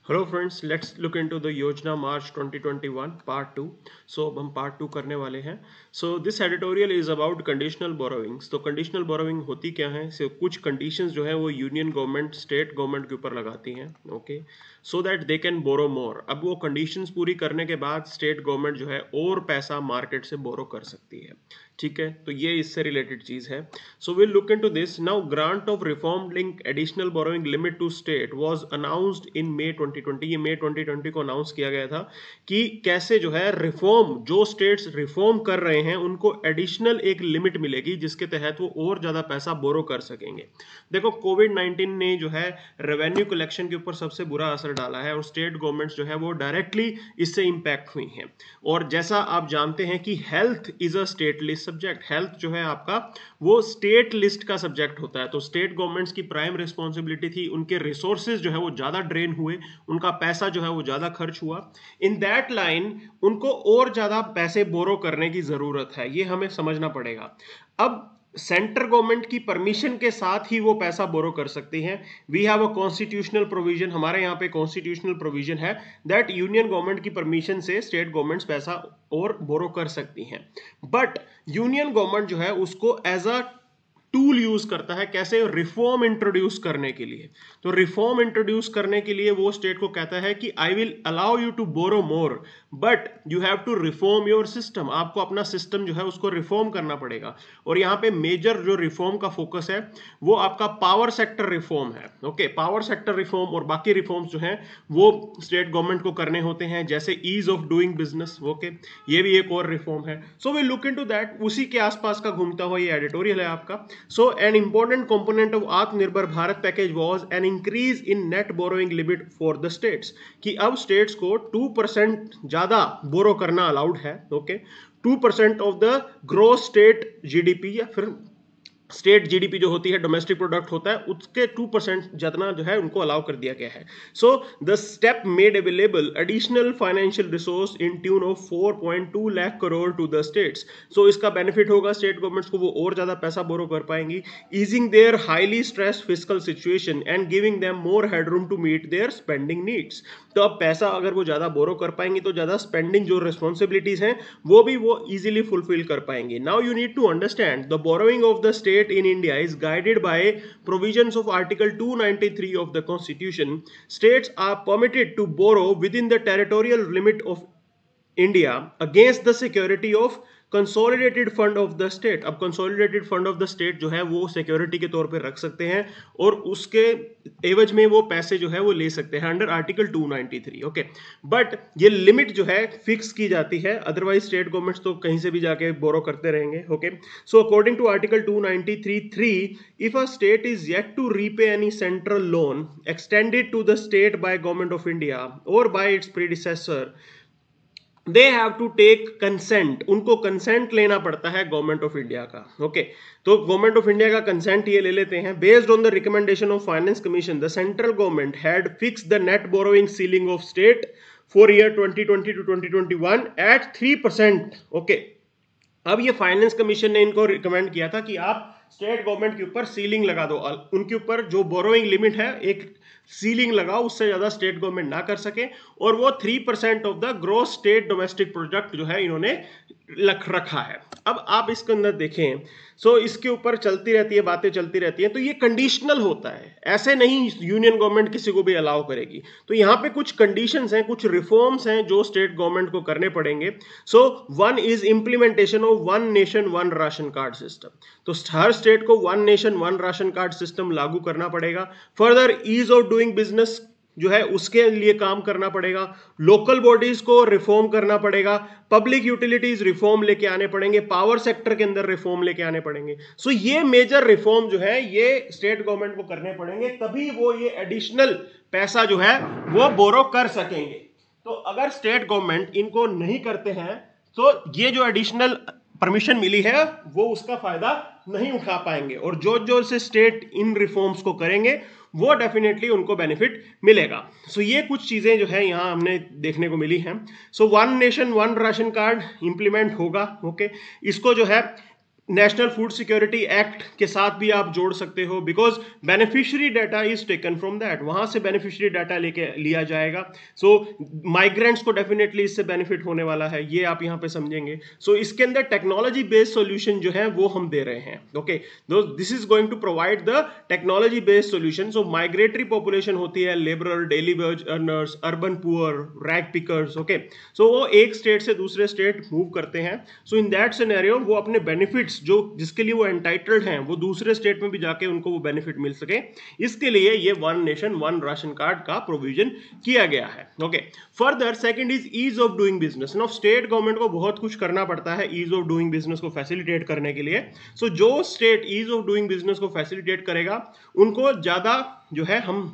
Hello friends, let's look into the योजना March 2021 part 2। सो अब हम पार्ट 2 करने वाले हैं। So this editorial is about conditional borrowings. तो कंडीशनल बोरोइंग होती क्या है? कुछ कंडीशंस जो है वो यूनियन गवर्नमेंट स्टेट गवर्नमेंट के ऊपर लगाती हैं, okay, so that they can borrow more. अब वो कंडीशंस पूरी करने के बाद स्टेट गवर्नमेंट जो है और पैसा मार्केट से बोरो कर सकती है। ठीक है, तो ये इससे रिलेटेड चीज है। So will look into this now. Grant of reform link additional borrowing limit to state was announced in May 2020। ये मई 2020 को अनाउंस किया गया था कि कैसे जो है रिफॉर्म, जो स्टेट्स रिफॉर्म कर रहे हैं उनको एडिशनल एक लिमिट मिलेगी जिसके तहत वो और ज्यादा पैसा बोरो कर सकेंगे। देखो, कोविड-19 ने जो है रेवेन्यू कलेक्शन के ऊपर सबसे बुरा असर डाला है और स्टेट गवर्नमेंट्स जो है वो डायरेक्टली इससे इंपैक्ट हुई हैं। और जैसा आप जानते हैं कि health is a state list subject. Health जो है आपका वो स्टेट लिस्ट का सब्जेक्ट होता है। तो स्टेट गवर्नमेंट्स की प्राइम रिस्पॉन्सिबिलिटी थी, उनके रिसोर्सेज जो है वो ज्यादा ड्रेन हुए, उनका पैसा जो है वो ज्यादा खर्च हुआ। इन दैट लाइन उनको और ज्यादा पैसे बोरो करने की जरूरत है, ये हमें समझना पड़ेगा। अब सेंट्रल गवर्नमेंट की परमिशन के साथ ही वो पैसा बोरो कर सकती हैं। We have a constitutional provision, हमारे यहाँ पे कॉन्स्टिट्यूशनल प्रोविजन है दैट यूनियन गवर्नमेंट की परमिशन से स्टेट गवर्नमेंट्स पैसा और बोरो कर सकती हैं। बट यूनियन गवर्नमेंट जो है उसको एज अ टूल यूज करता है, कैसे? रिफॉर्म इंट्रोड्यूस करने के लिए। तो रिफॉर्म इंट्रोड्यूस करने के लिए वो स्टेट को कहता है कि I will allow you to borrow more but you have to reform your system. आपको अपना सिस्टम जो है उसको रिफॉर्म करना पड़ेगा। और यहाँ पे मेजर जो रिफॉर्म का फोकस है वो आपका पावर सेक्टर रिफॉर्म है। ओके, पावर सेक्टर रिफॉर्म और बाकी रिफॉर्म्स जो हैं वो स्टेट गवर्नमेंट को करने होते हैं, जैसे ease of doing business. Okay, ये भी एक और रिफॉर्म है। So we look into that, उसी के आसपास का घूमता हुआ ये एडिटोरियल है आपका। So an important component of Atmanirbhar Bharat package was an increase in net borrowing limit for the states, कि अब states को 2% ज्यादा बोरो करना अलाउड है। Okay, 2% of the gross state GDP, या फिर स्टेट जीडीपी जो होती है, डोमेस्टिक प्रोडक्ट होता है, उसके 2% जितना जो है उनको अलाउ कर दिया गया है। So the step made available additional financial resource in tune of 4.2 lakh crore to the states. सो इसका बेनिफिट होगा स्टेट गवर्नमेंट्स को, वो और ज्यादा पैसा बोरो कर पाएंगी, easing their highly stress physical situation and giving them more headroom to meet their spending needs. तो अब पैसा अगर वो ज्यादा बोरो कर पाएंगी तो ज्यादा स्पेंडिंग जो रिस्पॉन्सिबिलिटीज हैं वो भी वो इजीली फुलफिल कर पाएंगे। Now you need to understand the borrowing of the state in India is guided by provisions of Article 293 of the Constitution. States are permitted to borrow within the territorial limit of India against the security of consolidated fund of the state. अब consolidated fund of the state जो है वो security के तौर पे रख सकते हैं और उसके एवज में वो पैसे जो है वो ले सकते हैं अंडर आर्टिकल 293। ओके, बट ये लिमिट जो है फिक्स की जाती है, अदरवाइज स्टेट गवर्नमेंट्स तो कहीं से भी जाके बोरो करते रहेंगे। Okay, so according to article 293(3), if a state is yet to repay any central loan extended to the state by government of India or by its predecessor, they have to take consent. उनको consent लेना पड़ता है government of India का। Okay, तो government of India का consent ये ले लेते हैं। Based on the recommendation of finance commission, the central government had fix the net borrowing ceiling of state for year 2020 to 2021 at 3%। Okay, अब ये finance commission ने इनको रिकमेंड किया था कि आप स्टेट गवर्नमेंट के ऊपर सीलिंग लगा दो, उनके ऊपर जो बोरोइंग लिमिट है एक सीलिंग लगाओ, उससे ज्यादा स्टेट गवर्नमेंट ना कर सके, और वो 3% of the gross state domestic product जो है इन्होंने रखा है। अब आप इसके अंदर देखें, सो इसके ऊपर चलती रहती है, बातें चलती रहती हैं। तो ये कंडीशनल होता है, ऐसे नहीं यूनियन गवर्नमेंट किसी को भी अलाउ करेगी। तो यहाँ पे कुछ कंडीशंस हैं, कुछ रिफॉर्म्स हैं जो स्टेट गवर्नमेंट को करने पड़ेंगे। So one is implementation of one nation one ration card system. तो हर स्टेट को one nation one ration card system लागू करना पड़ेगा। Further, ease of doing business जो है उसके लिए काम करना पड़ेगा। लोकल बॉडीज को रिफॉर्म करना पड़ेगा। पब्लिक यूटिलिटीज रिफॉर्म लेके आने पड़ेंगे। पावर सेक्टर के अंदर रिफॉर्म लेके आने पड़ेंगे। सो ये मेजर रिफॉर्म जो है ये स्टेट गवर्नमेंट को करने पड़ेंगे, तभी वो ये एडिशनल पैसा जो है वो बोरो कर सकेंगे। तो अगर स्टेट गवर्नमेंट इनको नहीं करते हैं तो ये जो एडिशनल परमिशन मिली है वो उसका फायदा नहीं उठा पाएंगे, और जो जो से स्टेट इन रिफॉर्म्स को करेंगे वो डेफिनेटली उनको बेनिफिट मिलेगा। सो ये कुछ चीजें जो है यहाँ हमने देखने को मिली हैं। So one nation one ration card implement होगा। ओके, इसको जो है नेशनल फूड सिक्योरिटी एक्ट के साथ भी आप जोड़ सकते हो, because beneficiary data is taken from that, वहां से बेनिफिशियरी डाटा लेके लिया जाएगा। सो माइग्रेंट्स को डेफिनेटली इससे बेनिफिट होने वाला है, ये आप यहाँ पे समझेंगे। सो इसके अंदर टेक्नोलॉजी बेस्ड सॉल्यूशन जो है वो हम दे रहे हैं। Okay, this is going to provide the technology based solution. So migratory population होती है, labourer, daily wage earners, urban poor, rag pickers. Okay, so वो एक स्टेट से दूसरे स्टेट मूव करते हैं। सो इन दैट सिनेरियो वो अपने बेनिफिट्स जो जिसके लिए वो एंटाइटल्ड हैं वो दूसरे स्टेट में भी जाके उनको वो बेनिफिट मिल सके, इसके लिए ये one nation one ration card का प्रोविजन किया गया है। Okay, further second is ease of doing business. Now state government को बहुत कुछ करना पड़ता है ईज ऑफ डूइंग बिजनेस को फैसिलिटेट करने के लिए। सो जो state ease of doing business को फैसिलिटेट करेगा उनको ज्यादा जो है हम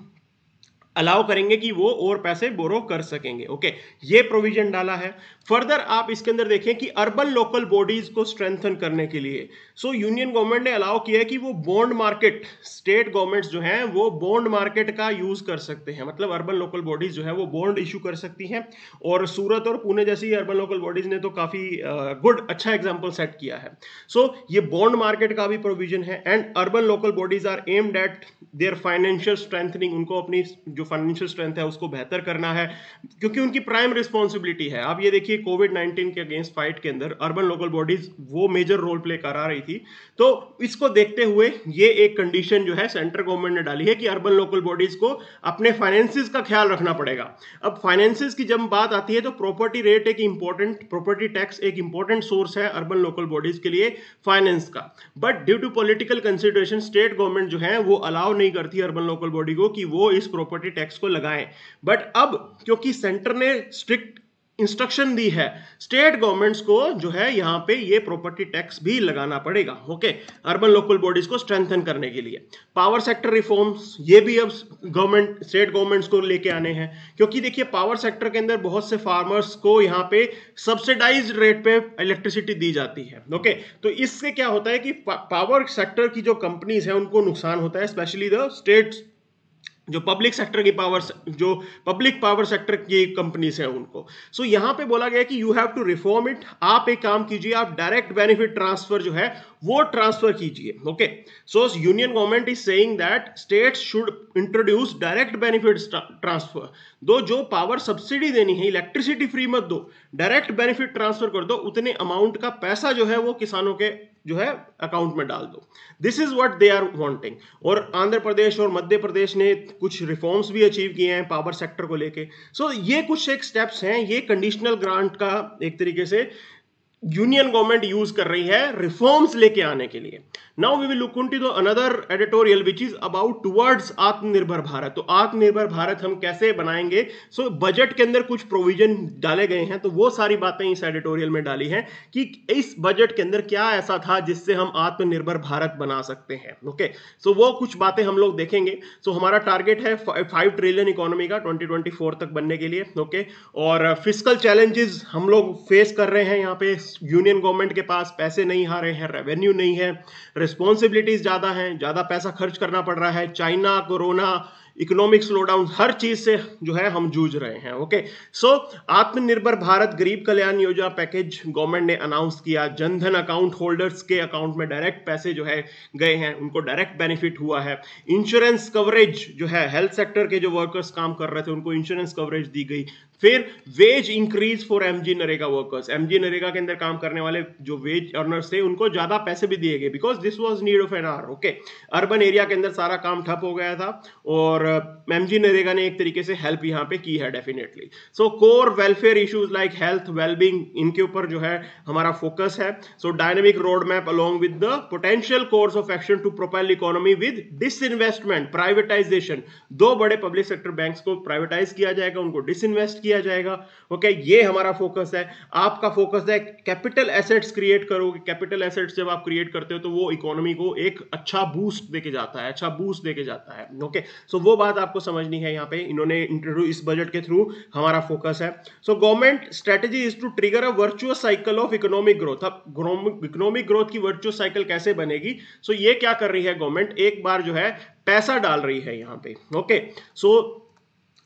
अलाउ करेंगे कि वो और पैसे बोरो कर सकेंगे। ओके, ये प्रोविजन डाला है। फर्दर आप इसके अंदर देखें कि अर्बन लोकल बॉडीज को स्ट्रेंथन करने के लिए यूनियन गवर्नमेंट ने अलाउ किया है कि वो बॉन्ड मार्केट, स्टेट गवर्नमेंट्स जो हैं वो बॉन्ड मार्केट का यूज कर सकते हैं। मतलब अर्बन लोकल बॉडीज जो है वो बॉन्ड इशू कर सकती हैं, और सूरत और पुणे जैसी अर्बन लोकल बॉडीज ने तो काफी अच्छा एग्जाम्पल सेट किया है। ये बॉन्ड मार्केट का भी प्रोविजन है। And urban local bodies are aimed at their financial strengthening, उनको अपनी जो फाइनेंशियल स्ट्रेंथ है उसको बेहतर करना है, क्योंकि उनकी प्राइम रिस्पॉन्सिबिलिटी है। आप ये देखिए कोविड-19 के अगेंस्ट फाइट के अंदर अर्बन लोकल बॉडीज वो मेजर रोल प्ले करा रही थी। तो इसको देखते हुए ये एक कंडीशन जो है सेंट्रल गवर्नमेंट ने डाली है कि अर्बन लोकल बॉडीज को अपने फाइनेंसेस का ख्याल रखना पड़ेगा। अब फाइनेंसेस की जब बात आती है तो प्रॉपर्टी रेट एक इंपॉर्टेंट, प्रॉपर्टी टैक्स एक इंपॉर्टेंट सोर्स है अर्बन लोकल बॉडीज के लिए फाइनेंस का। But due to political consideration state government जो है वो अलाउ नहीं करती अर्बन लोकल बॉडी को कि वो इस प्रॉपर्टी टैक्स को लगाएं। बट अब क्योंकि सेंटर ने स्ट्रिक्ट इंस्ट्रक्शन दी है, स्टेट गवर्नमेंट्स को जो है यहां पे ये प्रॉपर्टी टैक्स भी लगाना पड़ेगा। ओके, अर्बन लोकल बॉडीज को स्ट्रेंथन करने के लिए। पावर सेक्टर रिफॉर्म्स, ये भी अब गवर्नमेंट, स्टेट गवर्नमेंट्स को लेके आने हैं, क्योंकि देखिए पावर सेक्टर के अंदर बहुत से फार्मर्स को यहाँ पे सब्सिडाइज्ड रेट पे इलेक्ट्रिसिटी दी जाती है। ओके, तो इससे क्या होता है कि पावर सेक्टर की जो कंपनीज है उनको नुकसान होता है, स्पेशली द स्टेट्स जो पब्लिक सेक्टर की पावर, जो पब्लिक पावर सेक्टर की कंपनीज है उनको। यहां पे बोला गया कि you have to reform it. आप एक काम कीजिए, आप डायरेक्ट बेनिफिट ट्रांसफर जो है वो ट्रांसफर कीजिए। Okay, union government is saying that states should introduce direct benefit transfer. जो पावर सब्सिडी देनी है, इलेक्ट्रिसिटी फ्री मत दो, डायरेक्ट बेनिफिट ट्रांसफर कर दो, उतने अमाउंट का पैसा जो है वो किसानों के जो है अकाउंट में डाल दो। This is what they are wanting. और आंध्र प्रदेश और मध्य प्रदेश ने कुछ रिफॉर्म्स भी अचीव किए हैं पावर सेक्टर को लेके। ये कुछ एक स्टेप्स हैं, ये कंडीशनल ग्रांट का एक तरीके से यूनियन गवर्नमेंट यूज कर रही है रिफॉर्म्स लेके आने के लिए। Now we will look into the another editorial which is about towards Atmanirbhar Bharat. तो आत्मनिर्भर भारत हम कैसे बनाएंगे? बजट के अंदर कुछ प्रोविजन डाले गए हैं, तो वो सारी बातें इस एडिटोरियल में डाली हैं कि इस बजट के अंदर क्या ऐसा था जिससे हम आत्मनिर्भर भारत बना सकते हैं। ओके, वो कुछ बातें हम लोग देखेंगे। हमारा टारगेट है 5 ट्रिलियन इकोनॉमी का 2024 तक बनने के लिए। ओके, और फिस्कल चैलेंजेस हम लोग फेस कर रहे हैं। यहाँ पे यूनियन गवर्नमेंट के पास पैसे नहीं आ रहे हैं, रेवेन्यू नहीं है, रिस्पॉन्सिबिलिटीज ज्यादा हैं, ज्यादा पैसा खर्च करना पड़ रहा है, चाइना, कोरोना, इकोनॉमिक स्लोडाउन, हर चीज से जो है हम जूझ रहे हैं। ओके, आत्मनिर्भर भारत गरीब कल्याण योजना पैकेज गवर्नमेंट ने अनाउंस किया। जनधन अकाउंट होल्डर्स के अकाउंट में डायरेक्ट पैसे जो है गए हैं, उनको डायरेक्ट बेनिफिट हुआ है। इंश्योरेंस कवरेज जो है, हेल्थ सेक्टर के जो वर्कर्स काम कर रहे थे उनको इंश्योरेंस कवरेज दी गई। फिर wage increase for MG NREGA workers, MG NREGA के अंदर काम करने वाले जो वेज अर्नर्स थे उनको ज्यादा पैसे भी दिए गए, because this was need of an hour. Okay, urban area के अंदर सारा काम ठप हो गया था और एमजी नरेगा ने एक तरीके से हेल्प यहाँ पे की है definitely. Core welfare issues like health, wellbeing, इनके ऊपर जो है हमारा फोकस है। Dynamic road map along with the potential course of action to propel economy with disinvestment, privatisation. 2 बड़े पब्लिक सेक्टर बैंक्स को प्राइवेटाइज किया जाएगा, उनको डिसइन्वेस्ट किया जाएगा। ओके, ये हमारा फोकस है। आपका फोकस है कैपिटल एसेट्स क्रिएट करोगे। कैपिटल एसेट्स जब आप क्रिएट करते हो तो वो इकोनॉमी को एक अच्छा बूस्ट देके जाता है, अच्छा बूस्ट देके जाता है। ओके, वो बात आपको समझनी है। यहाँ पे इन्होंने इंट्रोड्यूस, इस बजट के थ्रू हमारा फोकस है। Government strategy is to trigger a virtuous cycle of economic growth. अब इकोनॉमिक ग्रोथ की वर्चुअस साइकिल कैसे बनेगी? ये क्या कर रही है गवर्नमेंट, एक बार जो है पैसा डाल रही है यहाँ पे। ओके,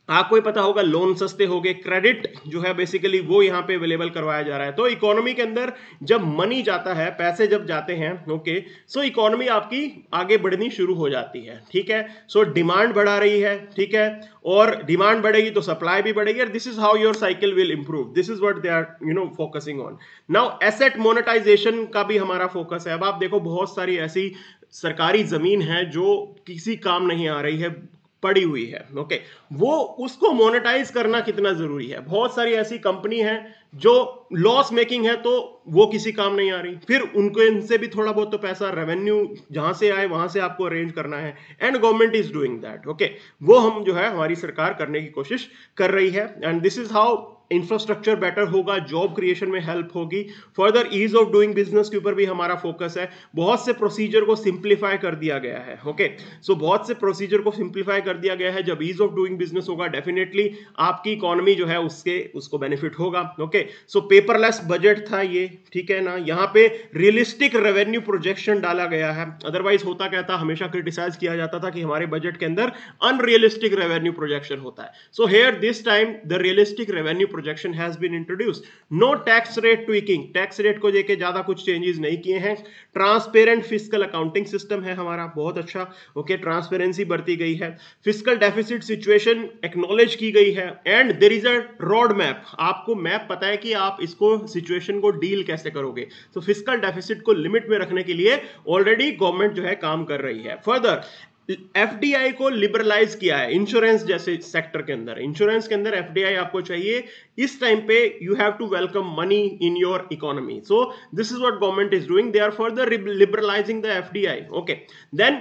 आपको ही पता होगा लोन सस्ते हो गए, क्रेडिट जो है बेसिकली वो यहाँ पे अवेलेबल करवाया जा रहा है। तो इकोनॉमी के अंदर जब मनी जाता है, पैसे जब जाते हैं, ओके, सो इकोनॉमी आपकी आगे बढ़नी शुरू हो जाती है, ठीक है। सो डिमांड बढ़ा रही है, ठीक है, और डिमांड बढ़ेगी तो सप्लाई भी बढ़ेगी, और this is how your cycle will improve. This is what they are focusing on. Now asset monetisation का भी हमारा फोकस है। अब आप देखो बहुत सारी ऐसी सरकारी जमीन है जो किसी काम नहीं आ रही है, पड़ी हुई है, ओके, वो उसको मोनेटाइज करना कितना जरूरी है। बहुत सारी ऐसी कंपनी है जो लॉस मेकिंग है तो वो किसी काम नहीं आ रही, फिर उनको इनसे भी थोड़ा बहुत तो पैसा रेवेन्यू जहां से आए वहां से आपको अरेंज करना है, and government is doing that, okay. वो हम जो है हमारी सरकार करने की कोशिश कर रही है, and this is how infrastructure better होगा, जॉब क्रिएशन में हेल्प होगी। Further ease of doing business के ऊपर भी हमारा फोकस है। बहुत से प्रोसीजर को सिंप्लीफाई कर दिया गया है, ओके। सो बहुत से प्रोसीजर को सिंप्लीफाई कर दिया गया है। जब ईज ऑफ डूइंग बिजनेस होगा डेफिनेटली आपकी इकोनॉमी जो है उसको बेनिफिट होगा, ओके। सो पेपरलेस बजट था ये, ठीक है ना। यहाँ पे रियलिस्टिक रेवेन्यू प्रोजेक्शन डाला गया है। अदरवाइज होता क्या था, हमेशा क्रिटिसाइज किया जाता था कि हमारे बजट के अंदर अनरियलिस्टिक रेवेन्यू प्रोजेक्शन होता है। So here this time the realistic revenue projection has been introduced. No tax rate tweaking, tax rate को लेके ज्यादा कुछ चेंजेस नहीं किए हैं। ट्रांसपेरेंट फिस्कल अकाउंटिंग सिस्टम है हमारा, बहुत अच्छा, ओके, ट्रांसपेरेंसी बरती गई है। फिस्कल डेफिसिट सिचुएशन एक्नॉलेज की गई है, and there is a road map. आपको मैप पता है कि आप इसको सिचुएशन को डील कैसे करोगे। तो फिस्कल डेफिसिट को लिमिट में रखने के लिए ऑलरेडी गवर्नमेंट जो है काम कर रही है। फर्दर एफडीआई को लिबरलाइज किया है इंश्योरेंस जैसे सेक्टर के अंदर। इंश्योरेंस के अंदर एफडीआई आपको चाहिए इस टाइम पे, you have to welcome money in your economy. So this is what government is doing, they are further liberalising the FDI, okay. Then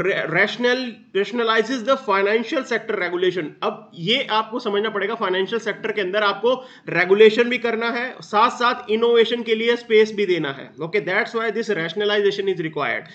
rationalises the financial sector regulation. अब ये आपको समझना पड़ेगा, फाइनेंशियल सेक्टर के अंदर आपको regulation भी करना है, साथ साथ इनोवेशन के लिए स्पेस भी देना है, okay. That's why this rationalisation is required.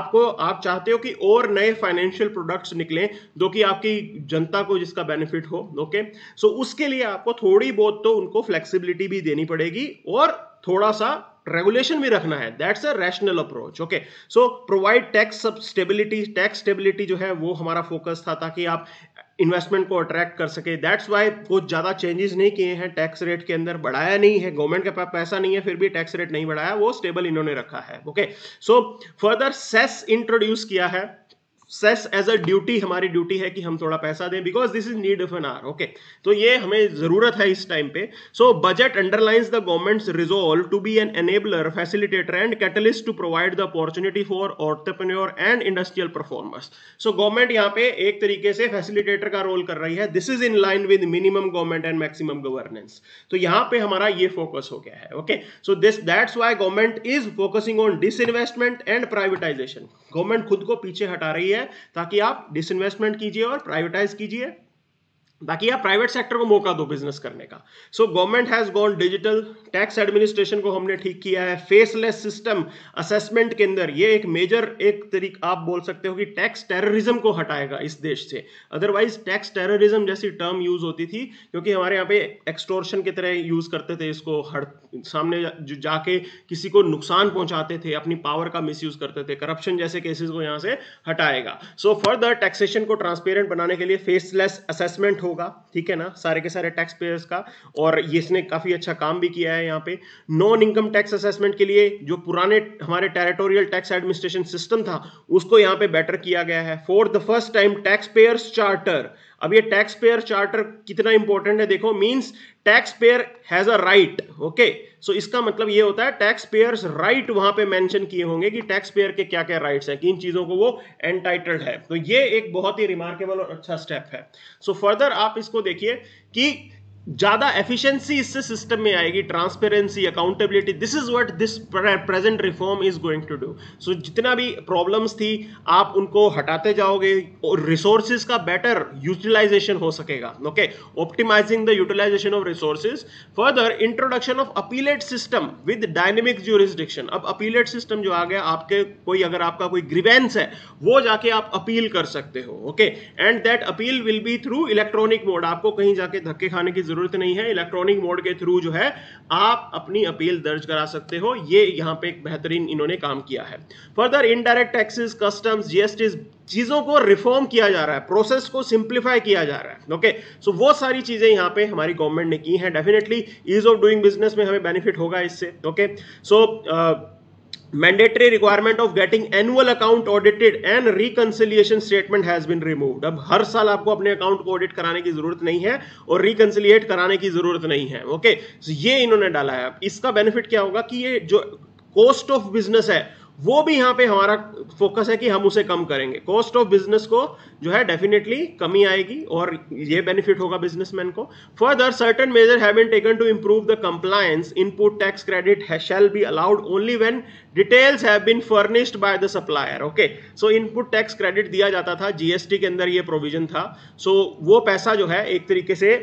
आप चाहते हो कि और नए फाइनेंशियल प्रोडक्ट्स निकलें जो कि आपकी जनता को जिसका बेनिफिट हो, ओके। सो उसके लिए आपको थोड़ी बहुत तो उनको फ्लेक्सिबिलिटी भी देनी पड़ेगी और थोड़ा सा रेगुलेशन भी रखना है। That's a rational approach, okay. So provide tax stability. Tax stability जो है वो हमारा फोकस था, ताकि आप इन्वेस्टमेंट को अट्रैक्ट कर सके। दैट्स वाई कुछ ज्यादा चेंजेस नहीं किए हैं टैक्स रेट के अंदर, बढ़ाया नहीं है। गवर्नमेंट के पास पैसा नहीं है फिर भी टैक्स रेट नहीं बढ़ाया, वो स्टेबल इन्होंने रखा है, okay. So further cess introduce किया है। सेस एज अ ड्यूटी, हमारी ड्यूटी है कि हम थोड़ा पैसा दें, because this is need of an hour, okay. तो ये हमें जरूरत है इस टाइम पे। So budget underlines the government's resolve to be an enabler, facilitator and catalyst to provide the opportunity for entrepreneur and industrial performers. So government यहाँ पे एक तरीके से फैसिलिटेटर का रोल कर रही है। This is in line with minimum government and maximum governance. तो यहाँ पे हमारा ये फोकस हो गया है, okay. So that's why government is focusing on disinvestment and privatisation. Government खुद को पीछे हटा रही है ताकि आप डिसइन्वेस्टमेंट कीजिए और प्राइवेटाइज कीजिए, ताकि आप प्राइवेट सेक्टर को मौका दो बिजनेस करने का। So government has gone digital. Tax administration को हमने ठीक किया है। फेसलेस सिस्टम असेसमेंट के अंदर ये एक मेजर एक तरीका आप बोल सकते हो कि टैक्स टेररिज्म को हटाएगा इस देश से। अदरवाइज टैक्स टेररिज्म जैसी टर्म यूज होती थी, क्योंकि हमारे यहाँ पे एक्सटोर्शन की तरह यूज करते थे इसको, सामने जाके किसी को नुकसान पहुंचाते थे, अपनी पावर का मिसयूज करते थे। करप्शन जैसे केसेस को यहाँ से हटाएगा। सो फर्दर टैक्सेशन को ट्रांसपेरेंट बनाने के लिए फेसलेस असेसमेंट होगा, ठीक है ना, सारे के सारे टैक्स पेयर्स का। और ये इसने काफी अच्छा काम भी किया है। यहाँ पे नॉन इनकम टैक्स असेसमेंट के लिए जो पुराने हमारे टेरिटोरियल टैक्स एडमिनिस्ट्रेशन सिस्टम था उसको यहाँ पे बेटर किया गया है। For the first time tax payers charter. अब ये टैक्स पेयर चार्टर कितना इंपॉर्टेंट है देखो, means tax payer has a right, okay. So इसका मतलब ये होता है टैक्स पेयर्स राइट वहां पे मेंशन किए होंगे कि टैक्स पेयर के क्या क्या राइट्स हैं, किन चीजों को वो एंटाइटल्ड है। तो ये एक बहुत ही रिमार्केबल और अच्छा स्टेप है। सो फर्दर आप इसको देखिए कि ज्यादा एफिशिएंसी इससे सिस्टम में आएगी, transparency, accountability. This is what this present reform is going to do. So जितना भी प्रॉब्लम्स थी आप उनको हटाते जाओगे और रिसोर्सेज का बेटर यूटिलाइजेशन हो सकेगा, okay. Optimising the utilisation of resources. Further introduction of appellate system with dynamic jurisdiction. अब अपीलेट सिस्टम जो आ गया, आपके कोई अगर आपका कोई ग्रीवेंस है वो जाके आप अपील कर सकते हो, okay. And that appeal will be through electronic mode. आपको कहीं जाके धक्के खाने की जरूरत नहीं है, इलेक्ट्रॉनिक मोड के थ्रू जो है आप अपनी अपील दर्ज करा सकते हो। ये यहाँ पे एक बेहतरीन इन्होंने काम किया है। Further indirect taxes, customs, GST, चीजों को रिफॉर्म किया जा रहा है, प्रोसेस को सिंप्लीफाई किया जा रहा है। ओके, सो वो सारी चीजें यहाँ पे हमारी गवर्नमेंट ने की हैं। Definitely ease of doing business में हमें बेनिफिट होगा इससे। Okay, so mandatory requirement of getting annual account audited and reconciliation statement has been removed। अब हर साल आपको अपने अकाउंट को ऑडिट कराने की जरूरत नहीं है और रिकंसिलिएट कराने की जरूरत नहीं है। ओके, ये इन्होंने डाला है। इसका बेनिफिट क्या होगा कि ये जो कॉस्ट ऑफ बिजनेस है वो भी यहाँ पे हमारा फोकस है कि हम उसे कम करेंगे। कॉस्ट ऑफ बिजनेस को जो है डेफिनेटली कमी आएगी और ये बेनिफिट होगा बिजनेसमैन को। Further certain measure have been taken to improve the compliance. Input tax credit shall be allowed only when details have been furnished by the supplier. Okay, so input tax credit दिया जाता था, GST के अंदर ये provision था। सो वो पैसा जो है एक तरीके से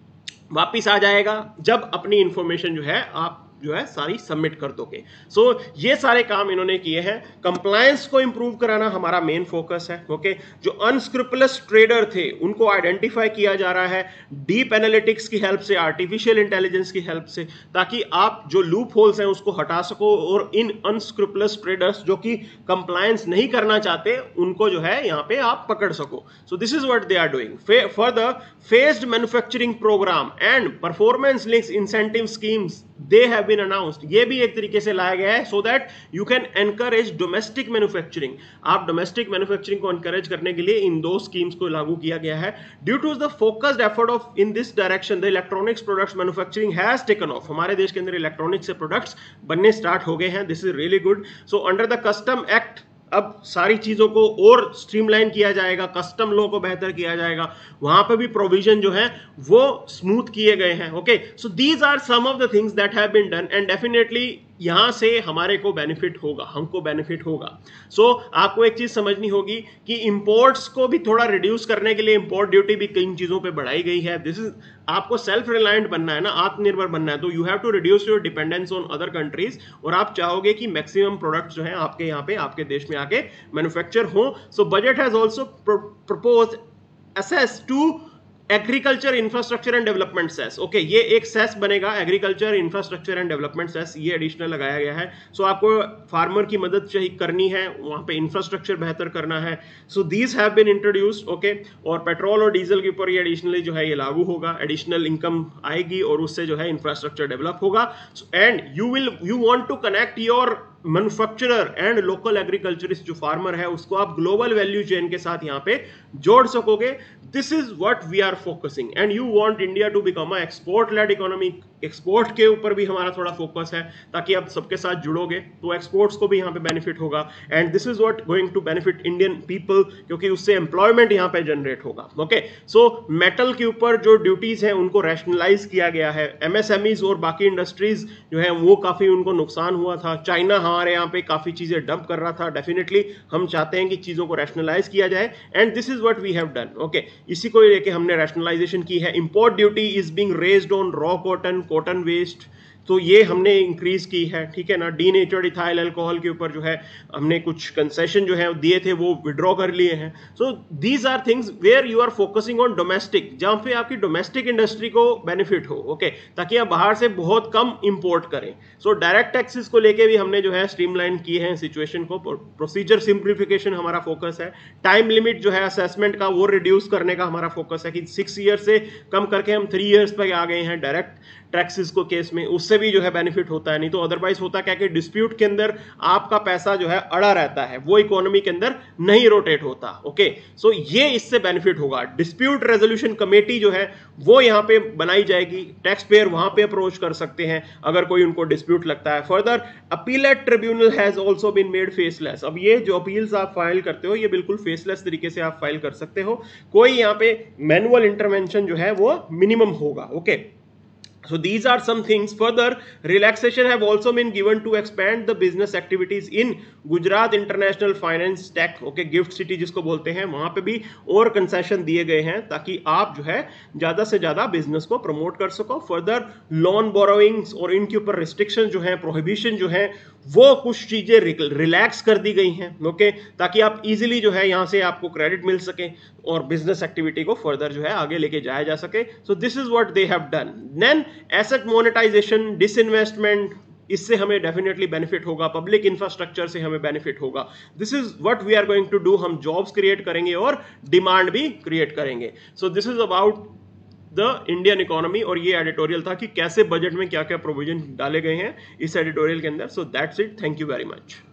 वापिस आ जाएगा जब अपनी इंफॉर्मेशन जो है आप जो है सारी सबमिट कर दोगे। सो ये सारे काम इन्होंने किए हैं। कंप्लायंस को इंप्रूव कराना हमारा मेन फोकस है। ओके, जो अनस्क्रूपुलस ट्रेडर थे उनको आइडेंटिफाई किया जा रहा है डीप एनालिटिक्स की हेल्प से, आर्टिफिशियल इंटेलिजेंस की हेल्प से, ताकि आप जो लूप होल्स हैं उसको हटा सको और इन अनस्क्रूपुलस ट्रेडर्स जो कि कंप्लायंस नहीं करना चाहते उनको जो है यहाँ पे आप पकड़ सको। So this is what they are doing. Further phased manufacturing programme and performance links incentive schemes they have been announced. ये भी एक तरीके से लाया गया है so that you can encourage domestic manufacturing. आप डोमेस्टिक मैन्युफैक्चरिंग को एनकरेज करने के लिए इन दो स्कीम्स को लागू किया गया है। Due to the focused effort of in this direction the electronics products manufacturing has taken off. हमारे देश के अंदर इलेक्ट्रॉनिक्स से प्रोडक्ट्स बनने स्टार्ट हो गए हैं। This is really good. So under the custom act अब सारी चीजों को और स्ट्रीमलाइन किया जाएगा, कस्टम लॉ को बेहतर किया जाएगा, वहां पर भी प्रोविजन जो है वो स्मूथ किए गए हैं। Okay, so these are some of the things that have been done and definitely यहां से हमारे को बेनिफिट होगा, हमको बेनिफिट होगा। सो आपको एक चीज समझनी होगी कि इंपोर्ट्स को भी थोड़ा रिड्यूस करने के लिए इंपोर्ट ड्यूटी भी कई चीजों पे बढ़ाई गई है। दिस इज, आपको सेल्फ रिलायंट बनना है ना, आत्मनिर्भर बनना है, तो you have to reduce your dependence on other countries और आप चाहोगे कि मैक्सिमम प्रोडक्ट्स जो है आपके यहाँ पे आपके देश में आके मैन्युफैक्चर हो। So budget has also proposed a cess to agriculture infrastructure and development cess. Okay, ये एक सेस बनेगा, agriculture infrastructure and development cess, ये एडिशनल लगाया गया है। सो आपको फार्मर की मदद चाहिए करनी है, वहां पे इंफ्रास्ट्रक्चर बेहतर करना है। So these have been introduced. Okay, और पेट्रोल और डीजल के ऊपर ये एडिशनली जो है ये लागू होगा, एडिशनल इनकम आएगी और उससे जो है इंफ्रास्ट्रक्चर डेवलप होगा। And you want to connect your manufacturer and local agriculturist, जो फार्मर है उसको आप ग्लोबल वैल्यू चेन के साथ यहाँ पे जोड़ सकोगे। This is what we are focusing and you want India to become a export led economy. Export के ऊपर भी हमारा थोड़ा फोकस है ताकि आप सबके साथ जुड़ोगे तो एक्सपोर्ट्स को भी यहाँ पे बेनिफिट होगा and this is what going to benefit Indian people, क्योंकि उससे एम्प्लॉयमेंट यहाँ पे जनरेट होगा। ओके, सो मेटल के ऊपर जो ड्यूटीज है उनको रैशनलाइज किया गया है। एमएसएमईज और बाकी इंडस्ट्रीज जो है वो काफी उनको नुकसान हुआ था। चाइना हमारे यहाँ पे काफी चीजें डंप कर रहा था। डेफिनेटली हम चाहते हैं कि चीजों को रैशनलाइज किया जाए and this is what we have done. Okay, इसी को लेके हमने रैशनलाइजेशन की है। Import duty is being raised on raw cotton, cotton waste, तो ये हमने इंक्रीज की है। ठीक है ना, डीनेचर्ड इथाइल अल्कोहल के ऊपर जो है हमने कुछ कंसेशन जो है दिए थे वो विड्रॉ कर लिए हैं। So these are things where you are focusing on domestic, जहां पे आपकी डोमेस्टिक इंडस्ट्री को बेनिफिट हो। ओके, ताकि आप बाहर से बहुत कम इंपोर्ट करें। सो डायरेक्ट टैक्सेस को लेके भी हमने जो है स्ट्रीमलाइन किए हैं सिचुएशन को। प्रोसीजर सिंप्लीफिकेशन हमारा फोकस है। टाइम लिमिट जो है असेसमेंट का वो रिड्यूस करने का हमारा फोकस है कि 6 ईयर से कम करके हम 3 ईयर्स पे आ गए हैं डायरेक्ट टैक्सेस को केस में, उससे भी जो है बेनिफिट होता है। नहीं तो अदरवाइज होता क्या कि डिस्प्यूट के अंदर आपका पैसा जो है अड़ा रहता है, वो इकोनॉमी के अंदर नहीं रोटेट होता। ओके, सो ये इससे बेनिफिट होगा। डिस्प्यूट रेजोल्यूशन कमेटी जो है वो यहाँ पे बनाई जाएगी, टैक्स पेयर वहां पे अप्रोच कर सकते हैं अगर कोई उनको डिस्प्यूट लगता है। Further appellate tribunal has also been made faceless. अब ये जो अपील्स आप फाइल करते हो ये बिल्कुल फेसलेस तरीके से आप फाइल कर सकते हो, कोई यहाँ पे मैनुअल इंटरवेंशन जो है वो मिनिमम होगा। Okay, So these are some things. Further, relaxation have also been given to expand the business activities in Gujarat International Finance Tech, okay, GIFT City जिसको बोलते हैं, वहां पे भी और कंसेशन दिए गए हैं ताकि आप जो है ज्यादा से ज्यादा बिजनेस को प्रमोट कर सको. फर्दर लोन बोरोइंग्स और इनके ऊपर रिस्ट्रिक्शन जो है, प्रोहिबिशन जो है, वो कुछ चीजें रिलैक्स कर दी गई हैं, ओके, ताकि आप इजीली जो है यहां से आपको क्रेडिट मिल सके और बिजनेस एक्टिविटी को फर्दर जो है आगे लेके जाया जा सके. So this is what they have done. Then asset monetisation, disinvestment, इससे हमें डेफिनेटली बेनिफिट होगा. पब्लिक इंफ्रास्ट्रक्चर से हमें बेनिफिट होगा. This is what we are going to do. हम जॉब्स क्रिएट करेंगे और डिमांड भी क्रिएट करेंगे. So this is about the Indian economy. और ये एडिटोरियल था कि कैसे बजट में क्या क्या प्रोविजन डाले गए हैं इस एडिटोरियल के अंदर. So that's it. Thank you very much.